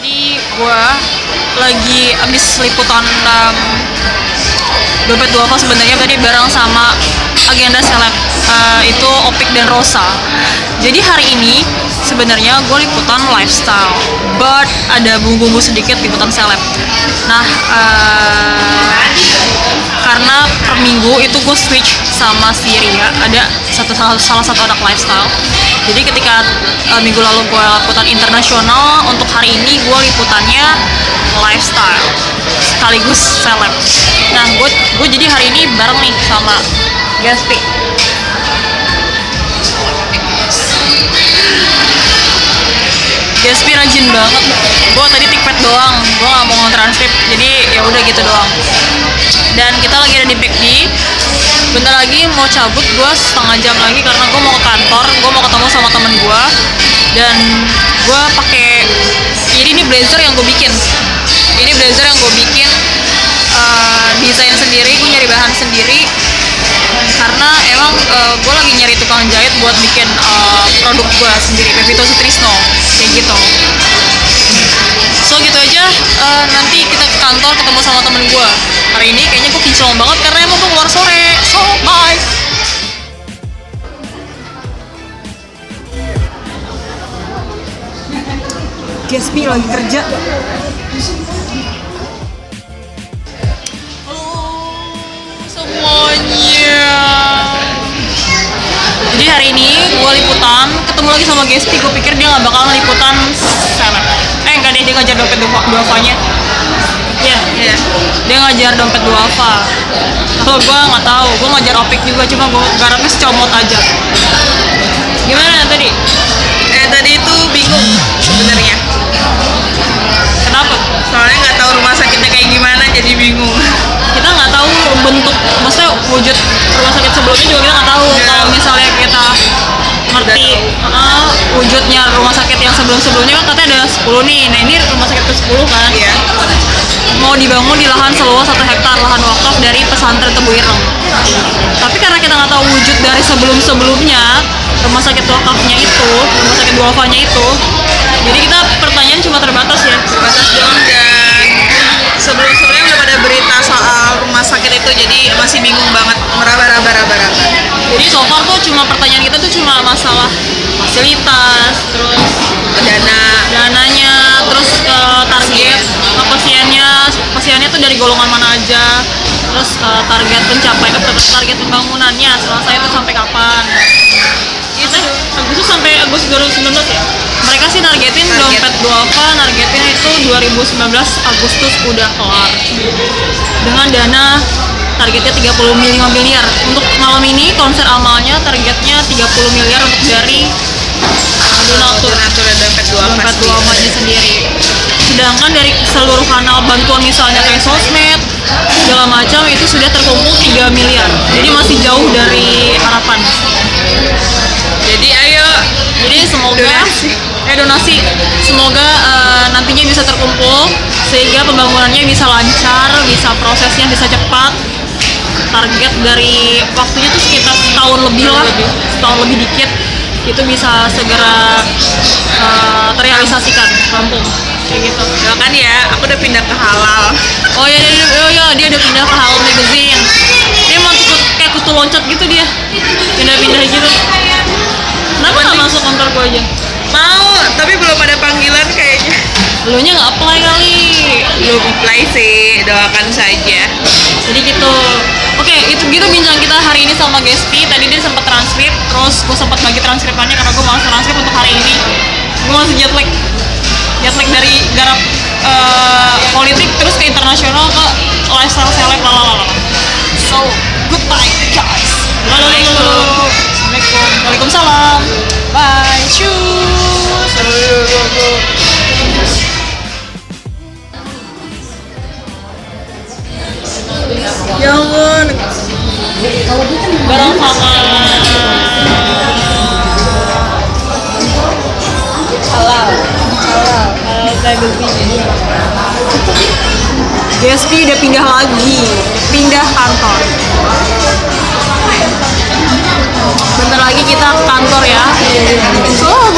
Jadi gue lagi abis liputan Dompet Duafa sebenarnya tadi bareng sama agenda seleb itu Opik dan Rosa. Jadi hari ini sebenarnya gue liputan lifestyle, but ada bumbu-bumbu sedikit liputan seleb. Nah, karena per minggu itu gue switch sama si Ria, ada salah satu anak lifestyle. Jadi ketika minggu lalu gue liputan internasional, untuk hari ini gue liputannya lifestyle sekaligus seleb. Nah, gue jadi hari ini bareng nih sama Gaspi. Gaspi rajin banget. Gue tadi tikpet doang, gue nggak mau nge-transkrip, jadi ya udah gitu doang. Dan kita lagi ada di PEKD. Bentar lagi mau cabut, gue setengah jam lagi karena gue mau ke kantor, gue mau ketemu sama temen gue. Dan gue pakai, jadi ini blazer yang gue bikin. Ini blazer yang gue bikin, desain sendiri, gue nyari bahan sendiri. Karena emang gue lagi nyari tukang jahit buat bikin produk gue sendiri, Pevito Sutrisno, kayak gitu. So gitu aja, nanti kita ke kantor ketemu sama temen gue. Hari ini kayaknya gue kinclong banget karena emang gue keluar sore. So bye. Gaspi lagi kerja. Semuanya. Jadi hari ini gue liputan, ketemu lagi sama Gaspi. Gue pikir dia nggak bakal liputan seleb. Enggak deh, dia ngajar Dompet Duafanya. Iya, yeah. Dia ngajar Dompet Duafa. Kalau gue nggak tahu, gue ngajar Opik juga, cuma gue garamnya secomot aja. Gimana tadi? Tadi itu bingung sebenarnya. Kenapa? Soalnya nggak tahu rumah sakitnya kayak gimana, jadi bingung. Kita nggak tahu bentuk, maksudnya wujud rumah sakit sebelumnya juga kita nggak tahu. Kalau misalnya kita ngerti wujudnya rumah sakit yang sebelumnya kan katanya ada 10 nih. Nah ini rumah sakit ke-10 kan. Iya. Mau dibangun di lahan seluas 1 hektar lahan wakaf dari pesantren Tebu Ireng. Tapi karena kita nggak tahu wujud dari sebelumnya rumah sakit wakafnya itu, rumah sakit duafanya itu, jadi kita pertanyaan cuma terbatas ya. Terbatas doang, dan sebelumnya udah pada berita soal rumah sakit itu, jadi masih bingung banget, meraba-raba. Jadi so far tuh cuma pertanyaan kita tuh cuma masalah fasilitas, terus dananya, terus target pasiennya tuh dari golongan mana aja, terus target target pembangunannya selesai itu sampai kapan. Itu Agustus sampai Agustus 2019 ya. Mereka sih nargetin Dompet Duafa, nargetin itu 2019 Agustus udah kelar. Dengan dana targetnya 35 miliar. Untuk malam ini konser amalnya targetnya 30 miliar untuk dari donatur Dompet Duafanya sendiri. Sedangkan dari seluruh kanal bantuan misalnya kayak sosmed segala macam itu sudah terkumpul 3 miliar. Jadi masih jauh dari harapan. Jadi semoga donasi semoga nantinya bisa terkumpul sehingga pembangunannya bisa lancar, bisa prosesnya bisa cepat. Target dari waktunya tuh sekitar setahun lebih dikit itu bisa segera terrealisasikan, rampung kayak gitu. Kan ya, aku udah pindah ke halal. Oh ya, dia udah pindah ke Halal Magazine. Dia mau kayak kutu loncat gitu, dia pindah-pindah gitu. Kenapa nggak masuk kantor gue aja? Mau, tapi belum ada panggilan kayaknya. Lu nya nggak apply kali? Belum apply sih, doakan saja. Jadi gitu. Oke, itu gitu bincang kita hari ini sama Gaspi. Tadi dia sempat transkrip, terus gue sempat bagi transkripannya karena gue malas transkrip untuk hari ini. Gue masih jet lag dari garap politik terus ke internasional ke lifestyle seleb lalala. So goodbye guys. Assalamualaikum. Waalaikumsalam. Bye. Shoes. Ya ampun. Barang sama halal Gaspi udah pindah lagi, pindah kantor. Bentar lagi kita ke kantor ya.